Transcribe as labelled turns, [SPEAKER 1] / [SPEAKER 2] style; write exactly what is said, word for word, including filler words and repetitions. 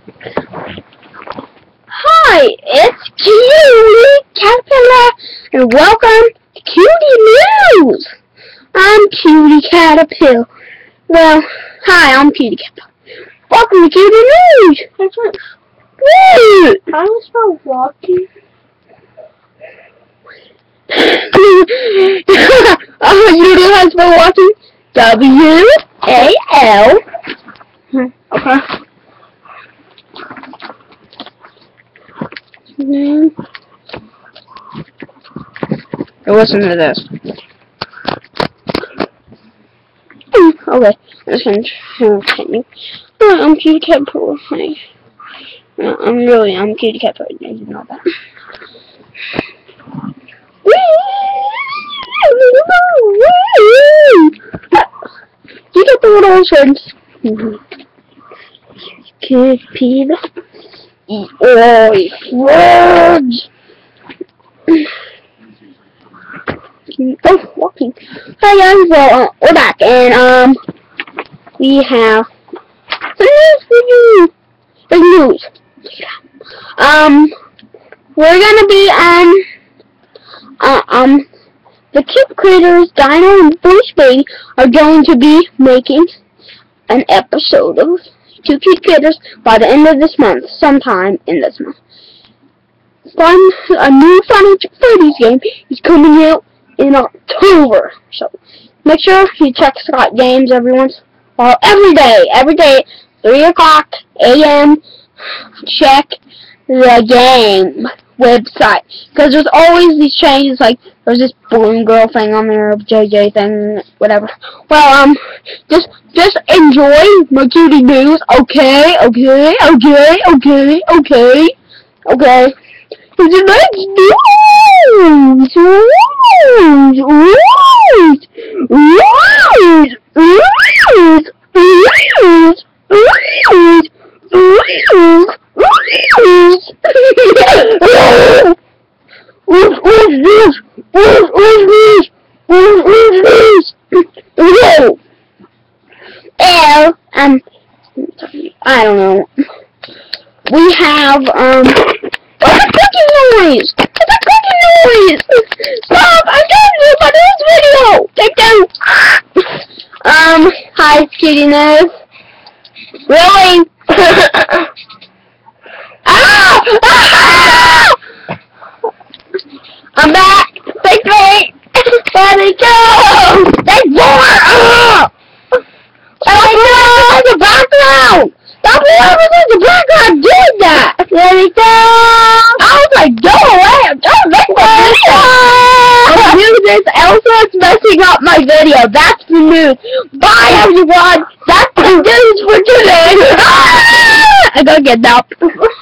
[SPEAKER 1] Hi, it's Cutie Caterpillar, and welcome to Cutie News. I'm Cutie Caterpillar. Well, hi, I'm Cutie Caterpillar. Welcome to Cutie News.
[SPEAKER 2] That's right.
[SPEAKER 1] Woo!
[SPEAKER 2] How do you spell walking?
[SPEAKER 1] Oh, you know how to spell walking? W A L.
[SPEAKER 2] Okay.
[SPEAKER 1] Mm. Listen to this. Okay, let's continue. Uh, I'm Cutie Caterpillar. Hey. No, I'm really, I'm Cutie Caterpillar. You know that. You get the little shirts. Could be the oi words. Oh, walking. Hi guys, well, uh, we're back, and um, we have the news for you. The news. Um, we're gonna be on, uh, um, the Cute Critters, Dino and Bruce Baby are going to be making an episode of Two Cute Critters by the end of this month, sometime in this month. Fun, a new Funny Freddy's game is coming out in October, so make sure you check Scott Games every once, well, every day, every day, three o'clock a m Check the game website, because there's always these changes, like there's this balloon girl thing on there, J J thing, whatever. Well, um, just just enjoy my cutie news, okay, okay, okay, okay, okay, okay. It's the next news, news, news, news, news, news, news. What's this? What's this? What's this? L, um, I don't know. We have, um, what's a cooking noise? What's a cooking noise? Stop! I'm trying to do my news video! Take down! Um, hi, Cutie News. Really? Ah! Ah! I'm back! Take me! Let me go! Take more! Ah! Let me go! The background! Stop whoever's in the background did that! Let me go! I was like, go away! I'm trying to make my video! I'm doing this, Elsa's messing up my video. That's the news. Bye, everyone! That's the news for today! Ah! I gotta get that.